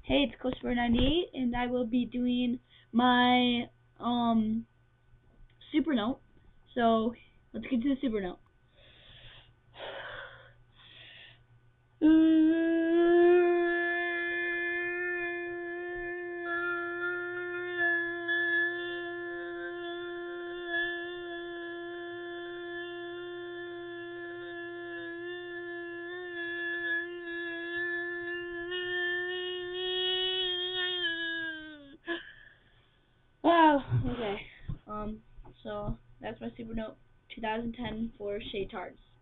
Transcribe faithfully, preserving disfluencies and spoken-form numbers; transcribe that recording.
Hey, it's Christopher ninety-eight, and I will be doing my um super note. So let's get to the super note. Wow. Okay. Um. So that's my super note, twenty ten for Shade Tards.